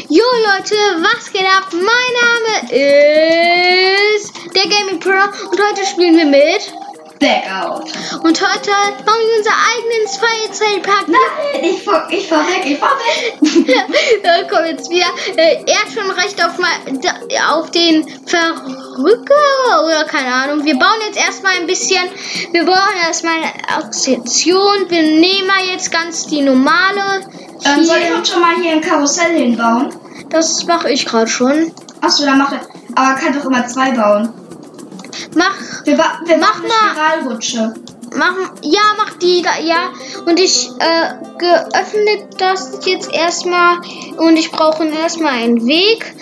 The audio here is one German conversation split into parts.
Jo Leute, was geht ab? Mein Name ist der Gaming Pro und heute spielen wir mit Blackout. Und heute bauen wir unser eigenes Feuerzeltpark. Nein, ich fahr weg. Komm jetzt wieder. Er hat schon recht auf den Verrücker oder keine Ahnung. Wir bauen jetzt erstmal ein bisschen. Wir brauchen erstmal eine Aktion. Wir nehmen mal jetzt ganz die normale. Soll ich uns schon mal hier ein Karussell hinbauen? Das mache ich gerade schon. Achso, dann mache ich. Aber kann doch immer 2 bauen. Wir machen eine Spiralrutsche. Mach die da, ja. Und ich geöffnet das jetzt erstmal und ich brauche erstmal einen Weg.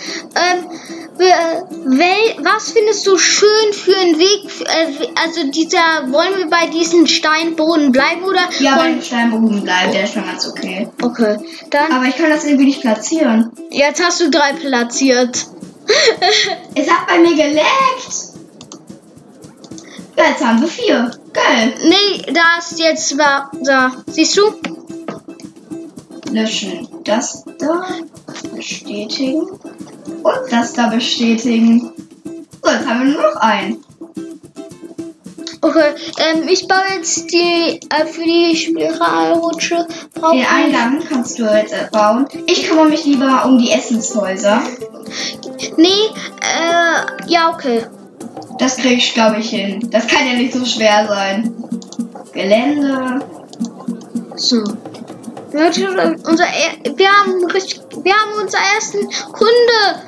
Was findest du schön für einen Weg? Wollen wir bei diesem Steinboden bleiben oder? Ja, bei dem Steinboden bleiben, der ist schon ganz okay. Okay, dann. Aber ich kann das irgendwie nicht platzieren. Jetzt hast du 3 platziert. Es hat bei mir geleckt. Ja, jetzt haben wir 4. Geil. Nee, das jetzt war da. Siehst du? Löschen. Das da bestätigen. Und das da bestätigen. So, jetzt haben wir nur noch einen. Okay, ich baue jetzt für die Spiralrutsche. Den Eingang kannst du jetzt bauen. Ich kümmere mich lieber um die Essenshäuser. Nee, ja, okay. Das kriege ich, glaube ich, hin. Das kann ja nicht so schwer sein. Gelände. So. Leute, wir haben unseren ersten Kunde.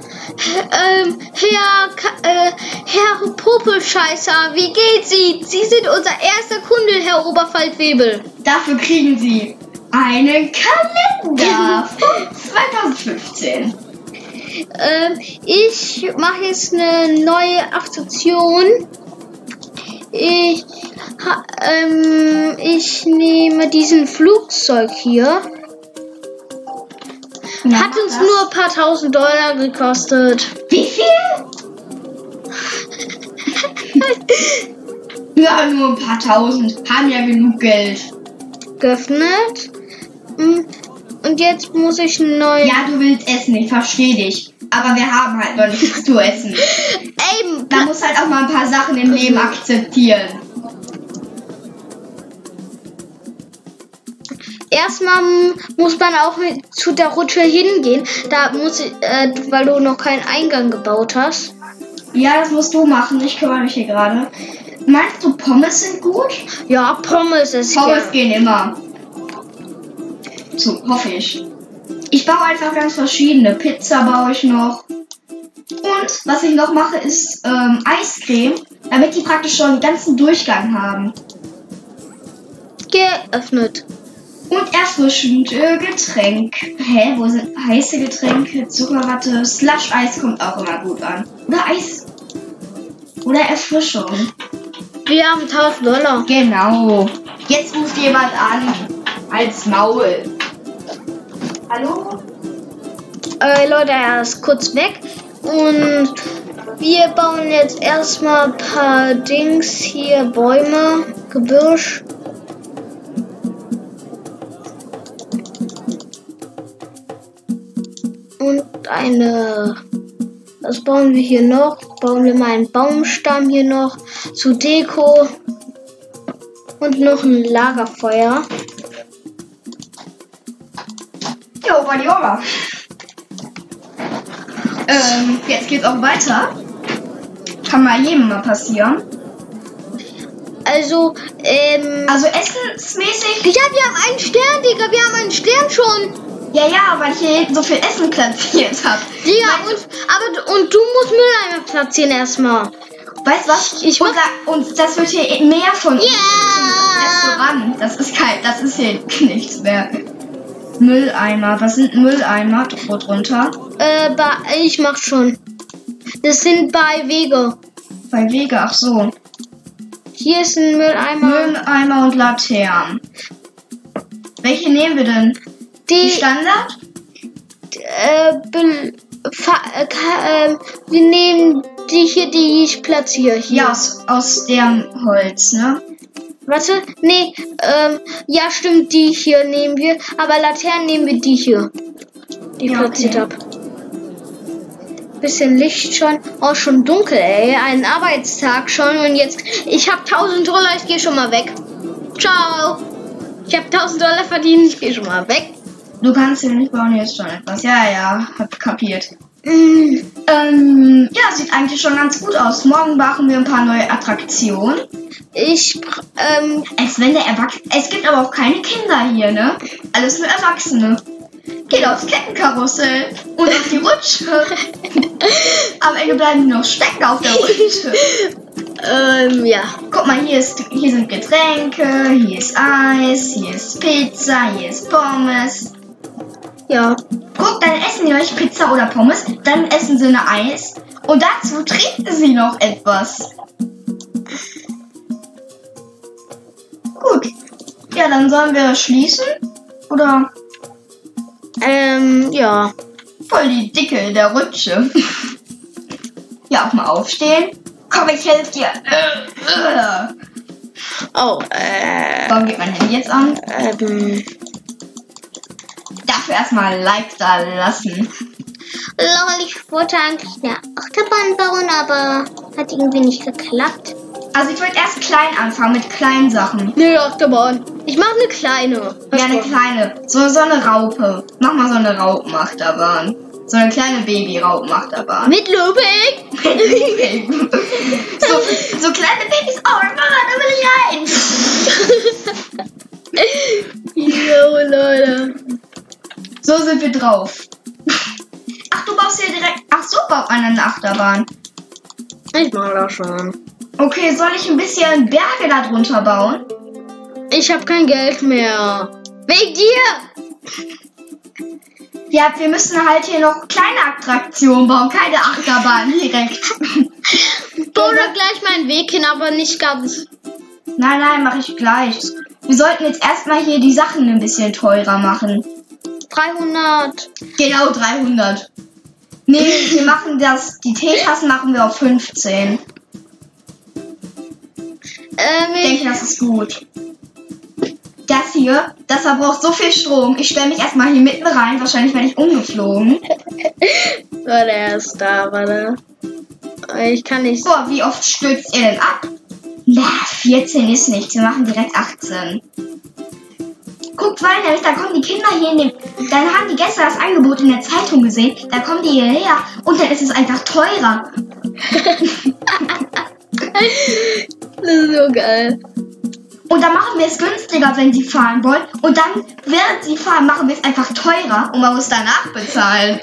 Herr Popelscheißer, wie geht's Ihnen? Sie sind unser erster Kunde, Herr Oberfaltwebel. Dafür kriegen Sie einen Kalender von 2015. Ich mache jetzt eine neue Aktion. Ich nehme diesen Flugzeug hier. Ja, hat uns nur ein paar $1000 gekostet. Wie viel? Ja, nur ein paar tausend. Haben ja genug Geld. Geöffnet. Und jetzt muss ich neu. Ja, du willst essen, ich verstehe dich. Aber wir haben halt noch nichts zu essen. Ey, man muss halt auch mal ein paar Sachen im Leben akzeptieren. Erstmal muss man auch zu der Rutsche hingehen. Da muss ich, weil du noch keinen Eingang gebaut hast. Ja, das musst du machen. Ich kümmere mich hier gerade. Meinst du, Pommes sind gut? Ja, Pommes ist Pommes gehen immer. So, hoffe ich. Ich baue einfach ganz verschiedene. Pizza baue ich noch. Und was ich noch mache, ist Eiscreme, damit die praktisch schon einen ganzen Durchgang haben. Geöffnet. Und erfrischend Getränk. Hä, wo sind heiße Getränke? Zuckerwatte, Slush-Eis kommt auch immer gut an. Oder Eis. Oder Erfrischung. Wir haben $1000. Genau. Jetzt ruft jemand an. Als Maul. Hallo? Leute, er ist kurz weg. Und wir bauen jetzt erstmal ein paar Dings hier. Bäume, Gebüsch. Und was bauen wir hier noch? Bauen wir mal einen Baumstamm hier noch zu Deko. Und noch ein Lagerfeuer. Jo, Badiola. Jetzt geht's auch weiter. Kann mal jedem mal passieren. Also essensmäßig. Ja, wir haben einen Stern, Digga. Wir haben einen Stern schon. Ja, weil ich hier hinten so viel Essen platziert habe. Ja, und du musst Mülleimer platzieren erstmal. Weißt du was? Und das wird hier mehr von Restaurant. Das ist hier nichts mehr. Mülleimer. Was sind Mülleimer drunter? Ich mach schon. Das sind bei Wege. Bei Wege, ach so. Hier ist ein Mülleimer. Mülleimer und Laternen. Welche nehmen wir denn? Die Standard? Wir nehmen die hier, die ich platziere. Hier. Ja, aus dem Holz, ne? Warte, nee, ja stimmt, die hier nehmen wir. Aber Laternen nehmen wir die hier. Die ich platziert habe. bisschen Licht schon. Oh, schon dunkel, ey. Ein Arbeitstag schon. Und jetzt, ich habe 1000 $, ich gehe schon mal weg. Ciao. Ich habe 1000 $ verdient, ich gehe schon mal weg. Du kannst hier nicht bauen, jetzt schon etwas. Ja, hab kapiert. Ja, sieht eigentlich schon ganz gut aus. Morgen machen wir ein paar neue Attraktionen. Es gibt aber auch keine Kinder hier, ne? Alles nur Erwachsene. Geht aufs Kettenkarussell und auf die Rutsche. Am Ende bleiben die noch stecken auf der Rutsche. Ja. Guck mal, hier sind Getränke, hier ist Eis, hier ist Pizza, hier ist Pommes. Ja. Guck, dann essen die euch Pizza oder Pommes, dann essen sie eine Eis und dazu trinken sie noch etwas. Gut. Ja, dann sollen wir schließen? Oder? Ja. Voll die Dicke in der Rutsche. Ja, auch mal aufstehen. Komm, ich helfe dir. Oh, Warum geht mein Handy jetzt an? Dafür erstmal ein Like da lassen. Lol, ich wollte eigentlich eine Achterbahn bauen, aber hat irgendwie nicht geklappt. Also ich würde erst klein anfangen, mit kleinen Sachen. Nee, Achterbahn. Ich mache eine kleine. Ja, eine kleine. So eine Raupe. Mach mal so eine Raupenachterbahn. So eine kleine Baby-Raupenachterbahn. Mit Looping? so kleine Babys. Oh Mann, da will ich rein. Jo, Leute. So sind wir drauf. Ach, du baust hier direkt... Ach, so baut man eine Achterbahn. Ich mache das schon. Okay, soll ich ein bisschen Berge da drunter bauen? Ich habe kein Geld mehr. Wegen dir! Ja, wir müssen halt hier noch kleine Attraktionen bauen, keine Achterbahn direkt. Bau da gleich meinen Weg hin, aber nicht ganz. Nein, mache ich gleich. Wir sollten jetzt erstmal hier die Sachen ein bisschen teurer machen. 300. Genau, 300. Nee, wir machen die Teetassen machen wir auf 15. Ich denke, das ist gut. Das hier, das verbraucht so viel Strom. Ich stelle mich erstmal hier mitten rein. Wahrscheinlich werde ich umgeflogen. Warte, er ist da, warte. Ich kann nicht. Boah, wie oft stürzt ihr denn ab? Na, 14 ist nichts. Wir machen direkt 18. Guckt weiter, da kommen die Kinder hier in den... Dann haben die gestern das Angebot in der Zeitung gesehen. Da kommen die hierher und dann ist es einfach teurer. Das ist so geil. Und dann machen wir es günstiger, wenn sie fahren wollen. Und dann, während sie fahren, machen wir es einfach teurer und man muss danach bezahlen.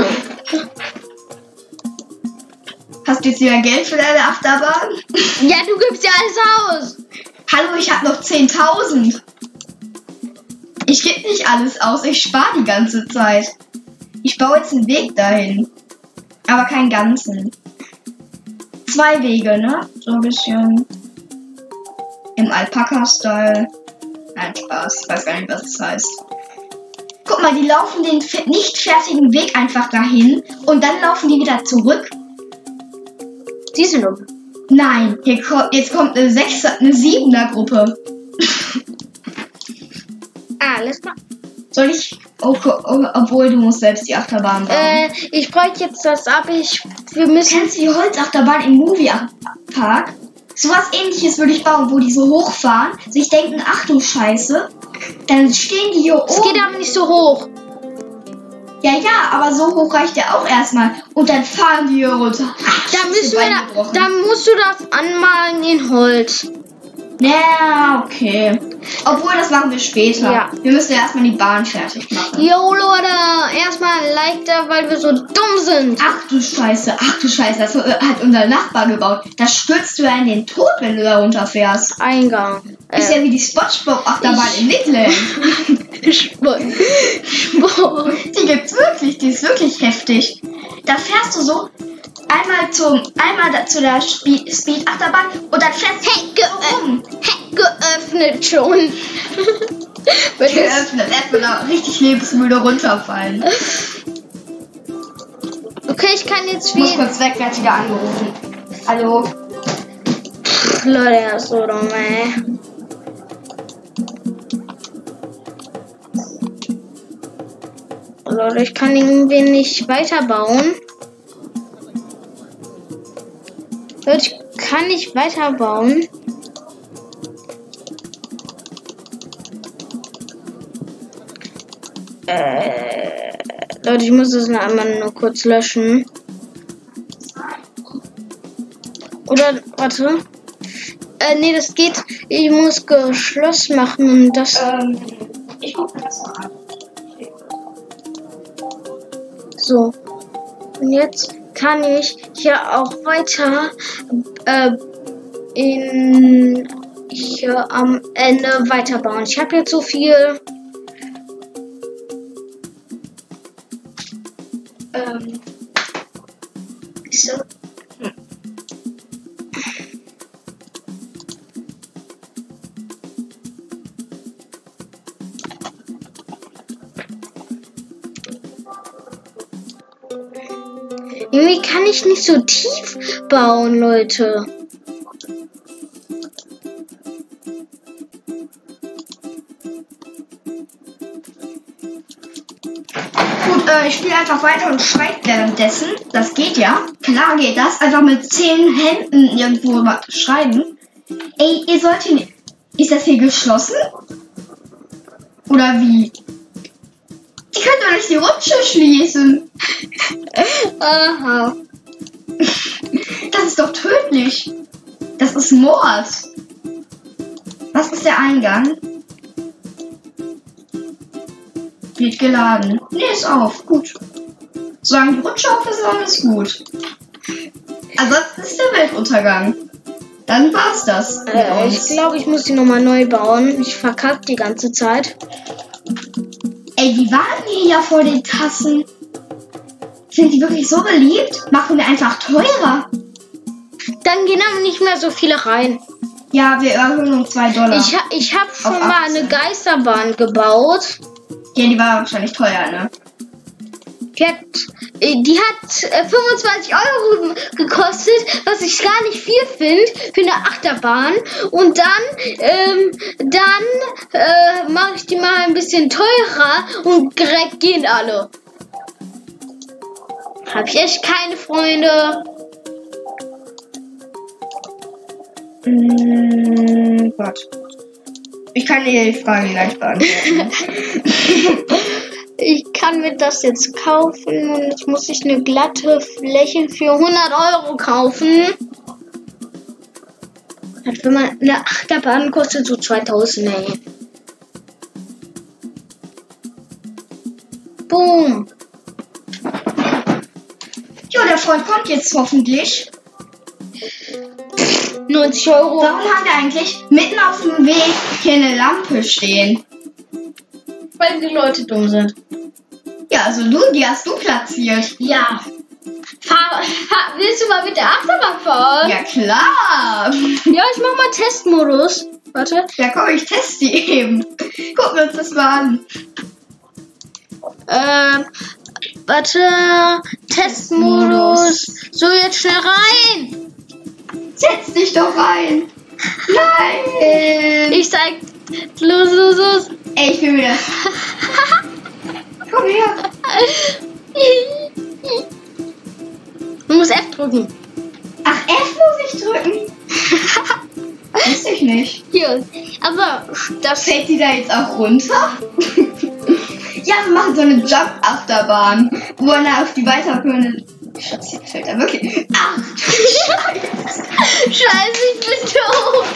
Hast du jetzt wieder Geld für deine Achterbahn? Ja, du gibst ja alles aus. Hallo, ich habe noch 10.000. Ich gebe nicht alles aus, ich spare die ganze Zeit. Ich baue jetzt einen Weg dahin. Aber keinen ganzen. 2 Wege, ne? So ein bisschen im Alpaka-Style. Nein, Spaß. Ich weiß gar nicht, was das heißt. Guck mal, die laufen den nicht fertigen Weg einfach dahin und dann laufen die wieder zurück. Diese Nummer. Nein, jetzt kommt eine 7er-Gruppe. Alles klar. Soll ich... obwohl, du musst selbst die Achterbahn bauen. Ich breche jetzt das ab. Wir müssen... Kennst du die Holzachterbahn im Movie-Park? Sowas ähnliches würde ich bauen, wo die so hochfahren, sich denken, ach du Scheiße, dann stehen die hier oben. Es geht aber nicht so hoch. Ja, aber so hoch reicht ja auch erstmal. Und dann fahren die hier runter. Ach, dann musst du das anmalen in Holz. Ja, okay. Obwohl, das machen wir später. Ja. Wir müssen ja erstmal die Bahn fertig machen. Jo, Leute, erstmal ein Like da, weil wir so dumm sind. Ach du Scheiße, das hat unser Nachbar gebaut. Da stürzt du ja in den Tod, wenn du da runterfährst. Eingang. Ist ja wie die SpongeBob-Achterbahn in Midland. Die gibt's wirklich, die ist wirklich heftig. Da fährst du so einmal zu der Speed-Achterbahn und dann fährst du rum. Geöffnet schon. Geöffnet, erstmal da richtig lebensmüde runterfallen. Okay, ich kann jetzt Ich muss kurz weg, wer hat wieder angerufen. Hallo? Leute, er ist so dumm, ey. Leute, ich kann irgendwie nicht weiterbauen. Leute, ich kann nicht weiterbauen. Leute, ich muss das noch einmal nur kurz löschen. Oder, warte. Nee, das geht. Ich muss geschlossen machen und das. Ich gucke das mal an. So. Und jetzt kann ich hier auch weiter hier am Ende weiterbauen. Ich habe jetzt so viel. So. Irgendwie kann ich nicht so tief bauen, Leute. Gut, ich spiele einfach weiter und schreibe währenddessen. Das geht ja. Klar geht das. Einfach mit 10 Händen irgendwo schreiben. Ey, ihr solltet nicht. Ist das hier geschlossen? Oder wie? Ich könnte doch nicht die Rutsche schließen. Aha. Das ist doch tödlich. Das ist Mord. Was ist der Eingang? Wird geladen. Nee, ist auf. Gut. Solange die Rutsche auf ist, alles gut. Ansonsten ist der Weltuntergang. Dann war's das. Ich glaube, ich muss die nochmal neu bauen. Ich verkacke die ganze Zeit. Ey, die waren hier ja vor den Tassen. Sind die wirklich so beliebt? Machen wir einfach teurer. Dann gehen aber nicht mehr so viele rein. Ja, wir erhöhen um $2. Ich habe schon mal eine Geisterbahn gebaut. Ja, die war wahrscheinlich teuer, ne? Die hat 25 € gekostet, was ich gar nicht viel finde für eine Achterbahn. Und dann mache ich die mal ein bisschen teurer und direkt gehen alle. Hab ich echt keine Freunde. Gott. Ich kann dir die Frage gleich beantworten. Ich kann mir das jetzt kaufen und jetzt muss ich eine glatte Fläche für 100 € kaufen. Wenn man eine Achterbahn kostet so 2000, ey. Boom. Jo, der Freund kommt jetzt hoffentlich. 90 €. Warum haben wir eigentlich mitten auf dem Weg hier eine Lampe stehen? Weil die Leute dumm sind. Ja, also die hast du platziert. Ja. Willst du mal mit der Achterbahn fahren? Ja, klar. Ja, ich mach mal Testmodus. Warte. Ja, komm, ich teste die eben. Gucken wir uns das mal an. Warte. Testmodus. So, jetzt schnell rein. Setz dich doch rein. Nein. Ich zeig. Los. Ey, ich will wieder. Komm her. Man muss F drücken. Ach, F muss ich drücken? Wusste ich nicht. Hier. Aber das Fällt die da jetzt auch runter? Ja, wir machen so eine Jump-Achterbahn, wo man da auf die weiterführende... Schatz, hier fällt da wirklich... Ach, Scheiße. Scheiße, ich bin doof.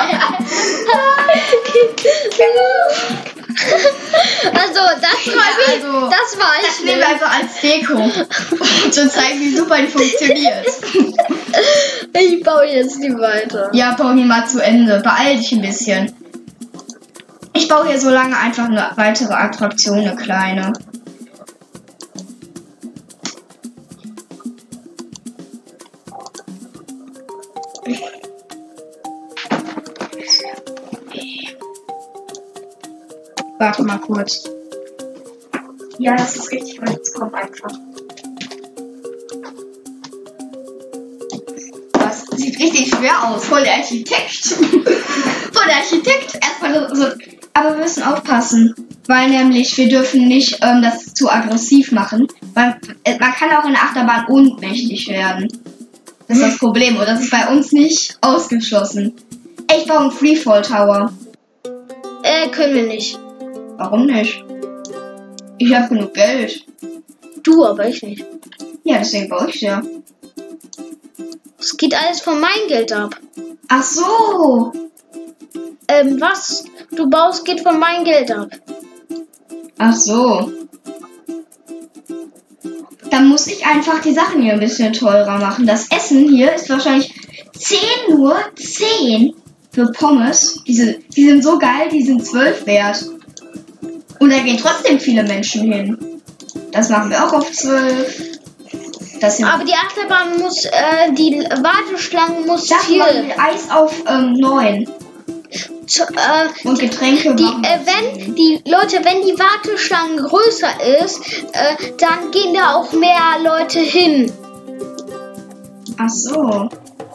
Also, das war ich. Das nehmen wir einfach als Deko. Und zu zeigen, wie super die funktioniert. Ich baue jetzt die weiter. Ja, bau die mal zu Ende. Beeil dich ein bisschen. Ich baue hier so lange einfach eine weitere Attraktion, eine kleine. Warte mal kurz. Ja, das ist richtig, weil jetzt kommt einfach. Das sieht richtig schwer aus. Voll der Architekt. Voll der Architekt. Erstmal so. Aber wir müssen aufpassen. Weil nämlich wir dürfen nicht das zu aggressiv machen. Weil man kann auch in der Achterbahn ohnmächtig werden. Das ist das Problem. Und das ist bei uns nicht ausgeschlossen. Ey, ich baue einen Freefall Tower. Können wir nicht. Warum nicht? Ich habe genug Geld. Du, aber ich nicht. Ja, deswegen baue ich ja. Es geht alles von meinem Geld ab. Ach so. Was du baust, geht von meinem Geld ab. Ach so. Dann muss ich einfach die Sachen hier ein bisschen teurer machen. Das Essen hier ist wahrscheinlich 10 nur. 10 für Pommes. Die sind so geil, die sind 12 wert. Und da gehen trotzdem viele Menschen hin. Das machen wir auch auf 12. Aber die Achterbahn muss, die Warteschlange muss das viel. machen wir Eis auf 9. Und Getränke machen wenn die Warteschlange größer ist, dann gehen da auch mehr Leute hin. Ach so.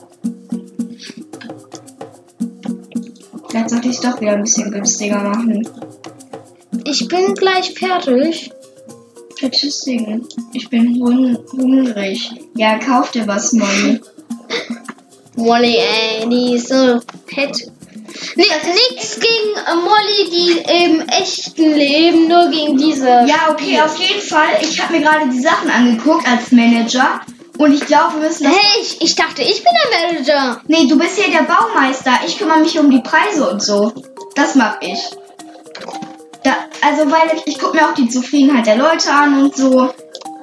Vielleicht sollte ich es doch wieder ein bisschen günstiger machen. Ich bin gleich fertig. Statistiken. Ich bin hungrig. Ja, kauf dir was, Molly. Molly, ey, die ist so fett. Nichts gegen Molly, die im echten Leben, nur gegen diese. Ja, okay, auf jeden Fall. Ich habe mir gerade die Sachen angeguckt als Manager. Und ich glaube, wir müssen das... Hey, ich dachte, ich bin der Manager. Nee, du bist ja der Baumeister. Ich kümmere mich um die Preise und so. Das mache ich. Weil ich gucke mir auch die Zufriedenheit der Leute an und so.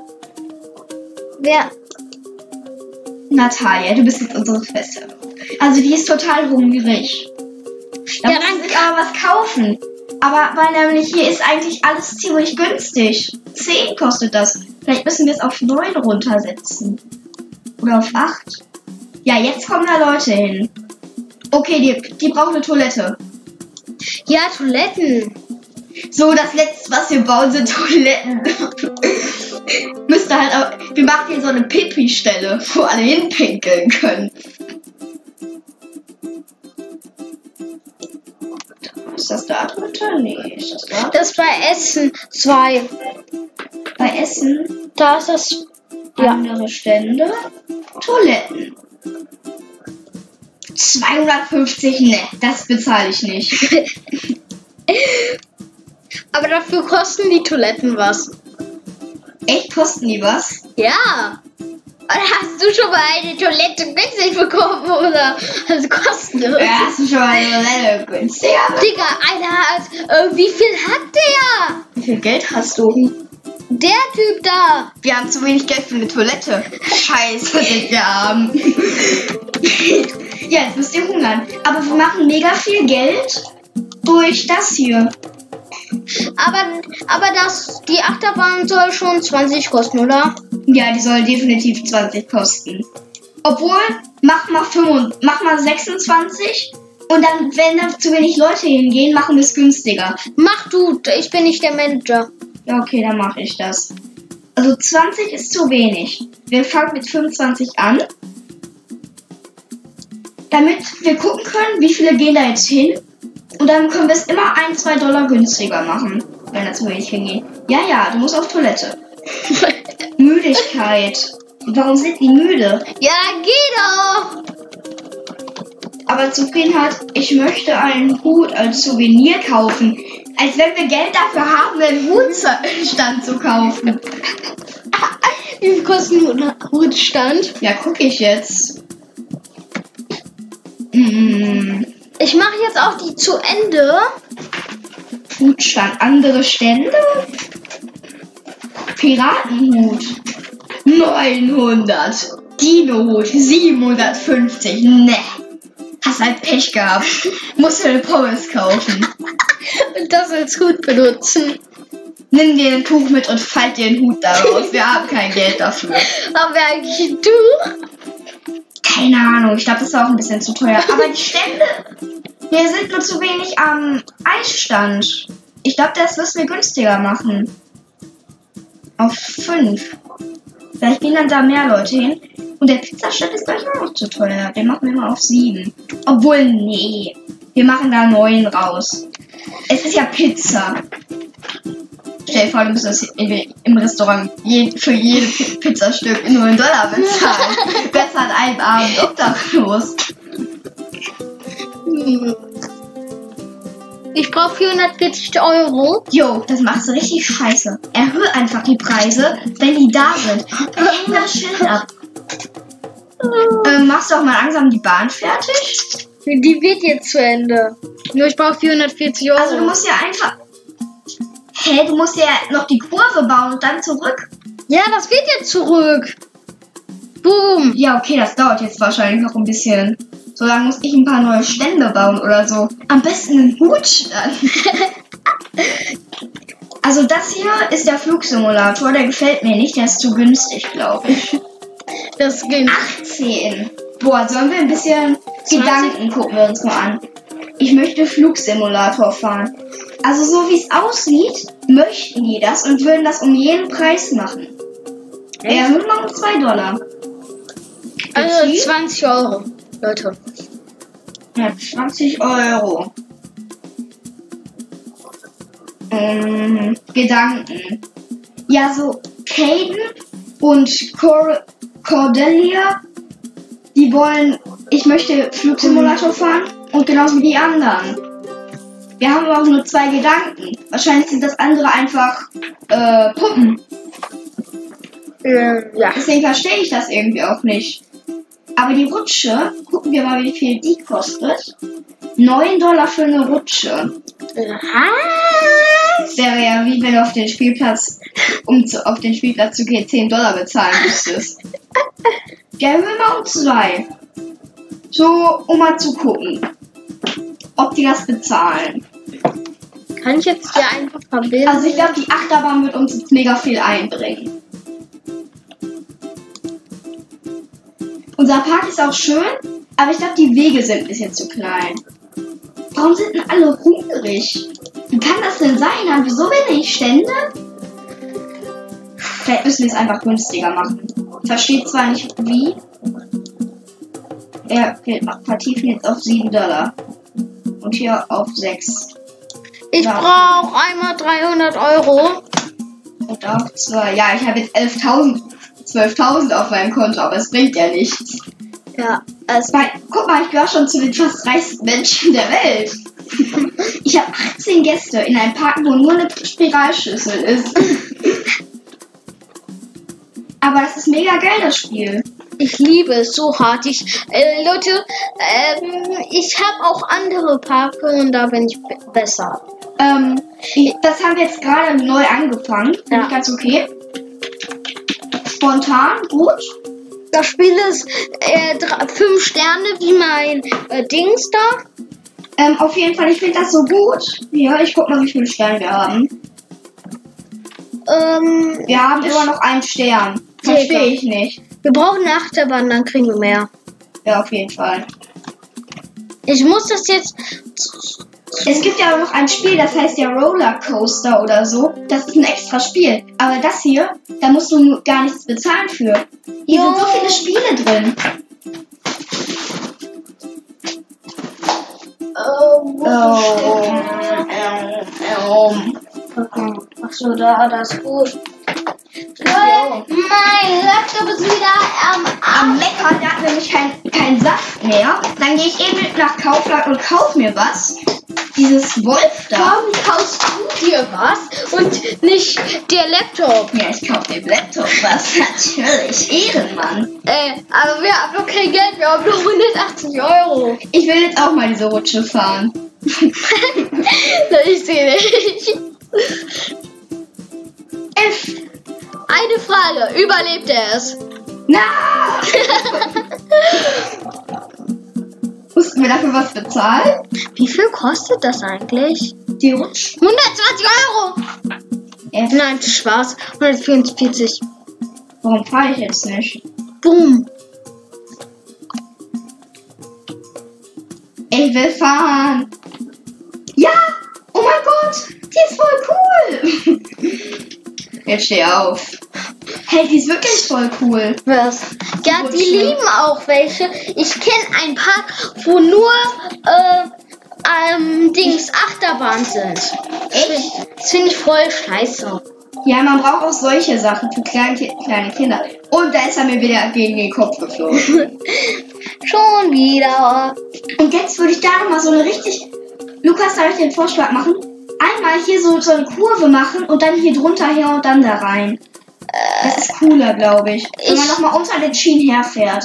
Wer? Natalia, du bist jetzt unsere Feste. Also die ist total hungrig. Da muss ich aber was kaufen. Aber weil nämlich hier ist eigentlich alles ziemlich günstig. 10 kostet das. Vielleicht müssen wir es auf 9 runtersetzen. Oder auf 8. Ja, jetzt kommen da Leute hin. Okay, die braucht eine Toilette. Ja, Toiletten. So, das letzte, was wir bauen, sind Toiletten. Wir machen hier so eine Pipi-Stelle, wo alle hinpinkeln können. Ist das da drunter? Nee, ist das da? Das ist bei Essen 2. Bei Essen? Da ist das. Andere Stände. Toiletten. 250, ne, das bezahle ich nicht. Aber dafür kosten die Toiletten was. Echt, kosten die was? Ja. Und hast du schon mal eine Toilette günstig bekommen oder kostenlos? Ja, hast du schon mal eine Toilette günstiger? Digga, einer hat. Wie viel hat der? Wie viel Geld hast du? Der Typ da. Wir haben zu wenig Geld für eine Toilette. Scheiße, wir haben. Ja, jetzt müsst ihr hungern. Aber wir machen mega viel Geld durch das hier. Aber die Achterbahn soll schon 20 kosten, oder? Ja, die soll definitiv 20 kosten. Obwohl, mach mal 26 und dann, wenn da zu wenig Leute hingehen, machen wir es günstiger. Mach du, ich bin nicht der Manager. Ja, okay, dann mache ich das. Also 20 ist zu wenig. Wir fangen mit 25 an. Damit wir gucken können, wie viele gehen da jetzt hin. Und dann können wir es immer $1-2 günstiger machen, wenn da zu wenig hingehen. Ja, du musst auf Toilette. Müdigkeit. Warum sind die müde? Ja, geh doch. Aber Zufriedenheit, ich möchte einen Hut als Souvenir kaufen. Als wenn wir Geld dafür haben, einen Hutstand zu kaufen. Wie viel kostet ein Hutstand? Ja, gucke ich jetzt. Ich mache jetzt auch die zu Ende. Hutstand, andere Stände. Piratenhut 900. Dino-Hut 750. Ne. Hast halt Pech gehabt. Musst du eine Pommes kaufen. Und das als Hut benutzen. Nimm dir ein Tuch mit und falt dir den Hut daraus. Wir haben kein Geld dafür. Aber eigentlich du? Keine Ahnung. Ich glaube, das ist auch ein bisschen zu teuer. Aber die Stände, hier sind nur zu wenig am Eisstand. Ich glaube, das müssen wir günstiger machen. Auf 5. Vielleicht gehen dann da mehr Leute hin. Und der Pizzastand ist gleich auch noch zu teuer. Den machen wir mal auf 7. Obwohl, nee. Wir machen da 9 raus. Es ist ja Pizza. Stell dir vor, du müsstest im Restaurant für jede Pizzastück nur $1 bezahlen. Besser an einem Abend obdachlos. Ich brauche 440 Euro. Jo, das machst du richtig scheiße. Erhöhe einfach die Preise, wenn die da sind. Häng das Schild ab. Machst du auch mal langsam die Bahn fertig? Die wird jetzt zu Ende. Nur ich brauche 440 Euro. Also du musst ja einfach... Hä, du musst ja noch die Kurve bauen und dann zurück. Ja, das wird jetzt zurück. Boom. Ja, okay, das dauert jetzt wahrscheinlich noch ein bisschen. So lange muss ich ein paar neue Stände bauen oder so. Am besten einen Hutstand. Also das hier ist der Flugsimulator. Der gefällt mir nicht. Der ist zu günstig, glaube ich. Das geht. 18. Boah, sollen wir ein bisschen 20? Gedanken gucken wir uns mal an. Ich möchte Flugsimulator fahren. Also so wie es aussieht, möchten die das und würden das um jeden Preis machen. Ja, nur noch $2. Also Beziehen? 20 Euro, Leute. Ja, 20 Euro. Gedanken. Ja, so Caden und Cordelia, die wollen, ich möchte Flugsimulator fahren und genauso wie die anderen. Wir haben aber auch nur 2 Gedanken. Wahrscheinlich sind das andere einfach Puppen. Ja. Deswegen verstehe ich das irgendwie auch nicht. Aber die Rutsche, gucken wir mal, wie viel die kostet. $9 für eine Rutsche. Das wäre ja wie wenn du auf den Spielplatz, auf den Spielplatz zu gehen, $10 bezahlen müsstest. Ja, wir mal um 2. So, um mal zu gucken, ob die das bezahlen. Kann ich jetzt hier einfach verbinden? Also ich glaube, die Achterbahn wird uns jetzt mega viel einbringen. Unser Park ist auch schön, aber ich glaube, die Wege sind ein bisschen zu klein. Warum sind denn alle hungrig? Wie kann das denn sein? Haben wir so wenig Stände? Vielleicht müssen wir es einfach günstiger machen. Ich verstehe zwar nicht wie. Ja, wir vertiefen jetzt auf $7. Und hier auf 6. Ich brauche einmal 300 Euro. Und auf 2. Ja, ich habe jetzt 12.000 auf meinem Konto, aber es bringt ja nichts. Ja, Guck mal, ich gehöre schon zu den fast reichsten Menschen der Welt. Ich habe 18 Gäste in einem Park, wo nur eine Spiralschüssel ist. Aber das ist mega geil, das Spiel. ich liebe es so hart. Leute, ich habe auch andere Parke und da bin ich besser. Das haben wir jetzt gerade neu angefangen. Finde ich ganz okay. Spontan, gut. Das Spiel ist 5 Sterne wie mein Dings da. Auf jeden Fall, ich finde das so gut. Ja, ich guck mal, wie viele Sterne wir haben. Wir haben immer noch 1 Stern. Verstehe ich nicht. Wir brauchen eine Achterbahn, dann kriegen wir mehr. Ja, auf jeden Fall. Ich muss das jetzt... Es gibt ja auch noch ein Spiel, das heißt ja Rollercoaster oder so. Das ist ein extra Spiel. Aber das hier, da musst du gar nichts bezahlen für. Hier sind so viele Spiele drin. Achso, da ist gut. Mein Laptop ist wieder am Meckern. Der hat nämlich kein Saft mehr. Dann gehe ich eben nach Kaufland und kaufe mir was. Dieses Wolf da. Warum kaufst du dir was und nicht der Laptop? Ja, ich kaufe dem Laptop was. Natürlich. Ehrenmann. Aber wir haben doch kein Geld. Wir haben nur 180 Euro. Ich will jetzt auch mal diese Rutsche fahren. Ich sehe nicht. Eine Frage. Überlebt er es? Na! Mussten wir dafür was bezahlen? Wie viel kostet das eigentlich? Die Rutsche? 120 Euro! Nein, Spaß. 144. Warum fahre ich jetzt nicht? Boom. Ich will fahren. Ja! Oh mein Gott! Die ist voll cool! Jetzt steh auf. Hey, die ist wirklich voll cool. Was? Ja, die lieben auch welche. Ich kenne ein paar, wo nur Achterbahn sind. Echt? Das finde ich voll scheiße. Ja, man braucht auch solche Sachen für kleine Kinder. Und da ist er mir wieder gegen den Kopf geflogen. Schon wieder. Und jetzt würde ich da nochmal so eine richtig... Lukas, darf ich den Vorschlag machen? Einmal hier so eine Kurve machen und dann hier drunter her und dann da rein. Das ist cooler, glaube ich. Wenn man nochmal unter den Schienen herfährt.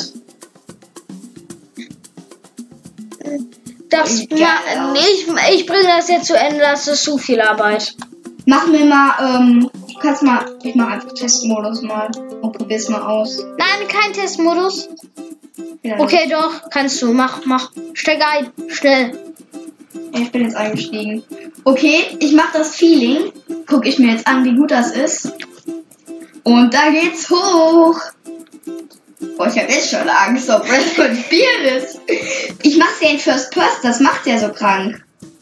Ich bringe das jetzt zu Ende, das ist zu viel Arbeit. Machen wir mal, ich mache einfach Testmodus mal und probier's mal aus. Nein, kein Testmodus. Ja, Okay, doch, kannst du. Mach. Steig ein, schnell. ich bin jetzt eingestiegen. Okay, ich mache das Feeling. Gucke ich mir jetzt an, wie gut das ist. Und da geht's hoch. Boah, ich habe jetzt schon Angst, ob das so ein Spiel ist. Ich mach's ja in First Person, das macht ja so krank.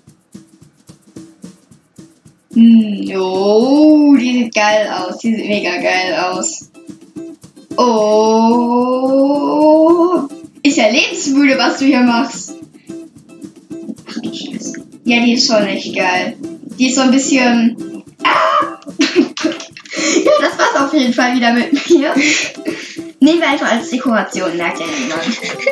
Oh, die sieht geil aus. Die sieht mega geil aus. Oh. Ist ja lebensmüde, was du hier machst. Ach du Scheiße. Ja, die ist schon echt geil. Die ist so ein bisschen... Ah! Ja, das war's auf jeden Fall wieder mit mir. Nehmen wir einfach als Dekoration, merkt ja niemand.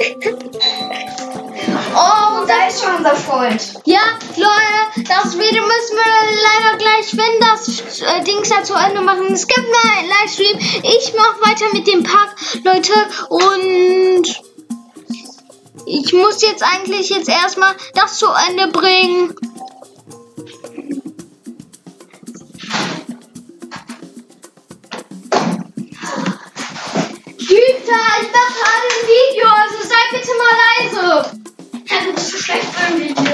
Oh, da ist schon unser Freund. Ja, Leute, das Video müssen wir leider gleich, wenn das Dings da zu Ende machen. Es gibt einen Livestream. Ich mache weiter mit dem Park, Leute. Und ich muss jetzt eigentlich erstmal das zu Ende bringen. Güter, ich mache gerade ein Video, also sei bitte mal leise. Ja, du bist so schlecht beim Video.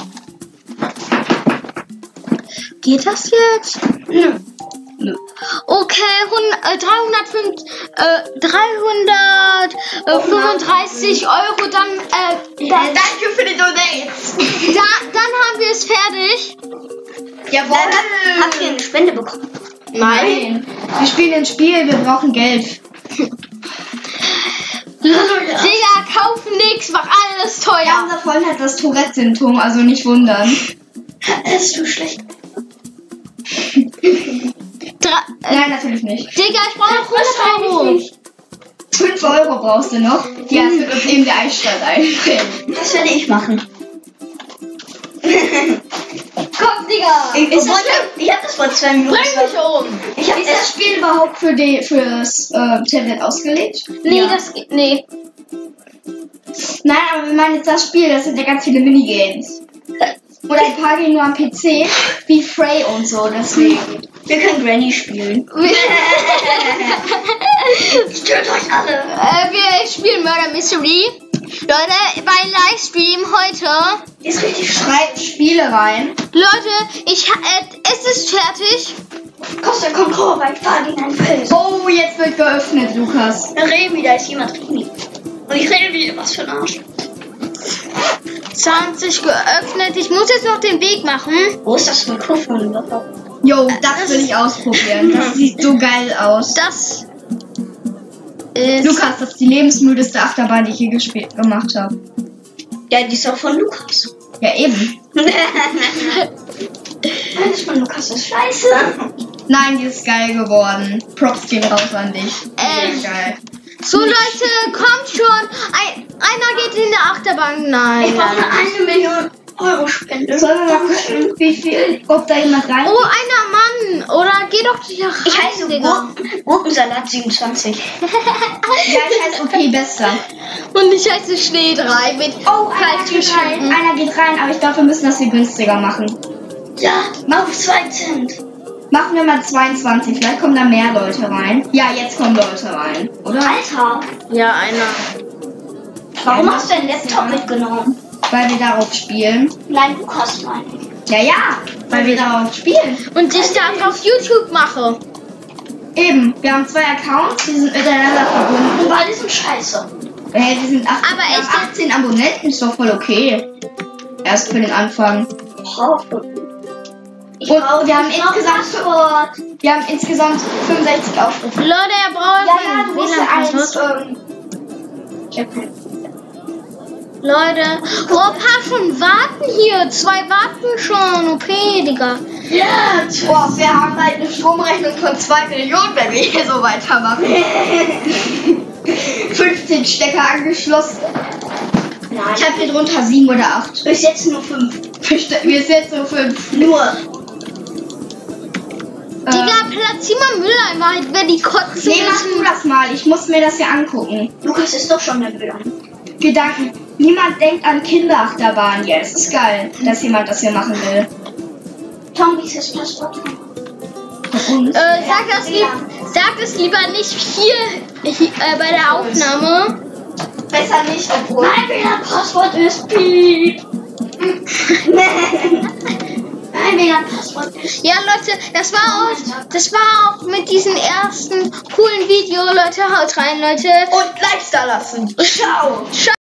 Geht das jetzt? Nö. Okay, 335 Euro, dann, Danke für die Donates. dann haben wir es fertig. Jawohl. Habt ihr eine Spende bekommen? Nein. Wir spielen ein Spiel, wir brauchen Geld. Digga, kauf nix, mach alles Ja, teuer. unser Freund hat das Tourette-Symptom, also nicht wundern. Ist du schlecht? Nein, natürlich nicht. Digga, ich brauche noch 100 Euro. 5 Euro brauchst du noch. Ja, das wird uns eben der Eisstand einbringen. Das werde ich machen. Komm, Digga. Ich hab das vor 2 Minuten. Bring mich um. Ich hab Ist das Spiel überhaupt fürs Tablet ausgelegt? Nee, Ja. nee. Nein, aber wir meinen jetzt das Spiel, das sind ja ganz viele Minigames. Oder ein paar gehen nur am PC, wie Frey und so, deswegen. Wir können Granny spielen. Stört euch alle. Wir spielen Murder Mystery. Leute, bei Livestream heute. Ist richtig Schreibt Spiele rein. Leute, es ist fertig. Costa Control bei Ferdinand Fels. Oh, jetzt wird geöffnet, Lukas. Remi, da ist jemand drin. Und ich rede wie was für ein Arsch. 20 geöffnet. Ich muss jetzt noch den Weg machen. Wo ist das Mikrofon überhaupt? Jo, das will ich ausprobieren. Das sieht so geil aus. Das ist... Lukas, das ist die lebensmüdeste Achterbahn, die ich je gemacht habe. Ja, die ist auch von Lukas. Ja, eben. Alles von Lukas ist scheiße. Nein, die ist geil geworden. Props gehen raus an dich. Sehr geil. So Leute, kommt schon. Einer geht in der Achterbahn. Nein. Ich brauche 1 Million Euro Spende. Sollen wir mal gucken, wie viel, ob da jemand rein... Oh, einer Mann. Oder geh doch hier rein, Ich heiße Digga. Gurkensalat 27. Ja, ich heiße okay, besser. Und ich heiße Schnee 3 mit Oh, falsch geschrieben. Einer geht rein, aber ich glaube, wir müssen das hier günstiger machen. Ja, mach auf 2 Cent. Machen wir mal 22, vielleicht kommen da mehr Leute rein. Ja, jetzt kommen Leute rein, oder? Alter, Ja, einer. warum hast du deinen Laptop mitgenommen? Weil wir darauf spielen. Nein, Lukas meine ich. Ja, weil wir darauf spielen. Und ich das auf YouTube mache. Eben, wir haben 2 Accounts, die sind miteinander verbunden. Und beide sind scheiße. Die sind 18, Aber wir echt? haben 18 Abonnenten, ist doch voll okay. Erst für den Anfang. Und wir haben insgesamt 65 Aufrufe. Leute, er braucht Ja, du musst WLAN-Passwort. Leute. Oh, ein paar schon warten hier. 2 warten schon. Okay, Digga. Ja, Boah, wir haben halt eine Stromrechnung von 2 Millionen, wenn wir hier so weitermachen. 15 Stecker angeschlossen. nein. Ich habe hier drunter 7 oder 8. Bis jetzt nur 5. Wir sind jetzt nur 5. Nur. Digga, platzier mal Mülleimer, wer die kotzen Nee, mach du das mal. Ich muss mir das ja angucken. Lukas ist doch schon der Müll an. Gedanken. Niemand denkt an Kinderachterbahn. Ja, es ist geil, dass jemand das hier machen will. Tom, wie ist das Passwort? Von uns. sag das lieber nicht hier bei der Aufnahme. Besser nicht, obwohl. Mein WLAN-Passwort ist Piep. Mein WLAN-Passwort ist. Ja, Leute, das war auch mit diesem ersten coolen Video. Leute, haut rein, Leute. Und Likes da lassen. Ciao. Ciao.